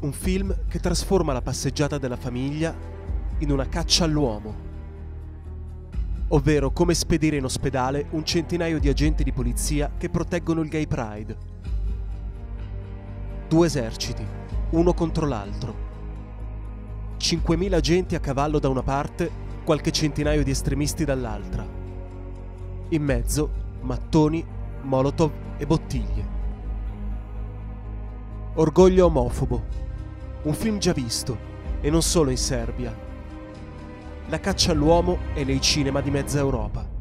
Un film che trasforma la passeggiata della famiglia in una caccia all'uomo, ovvero come spedire in ospedale un centinaio di agenti di polizia che proteggono il Gay Pride. Due eserciti, uno contro l'altro. 5.000 agenti a cavallo da una parte, qualche centinaio di estremisti dall'altra. In mezzo, mattoni, molotov e bottiglie. Orgoglio omofobo. Un film già visto, e non solo in Serbia. La caccia all'uomo è nei cinema di mezza Europa.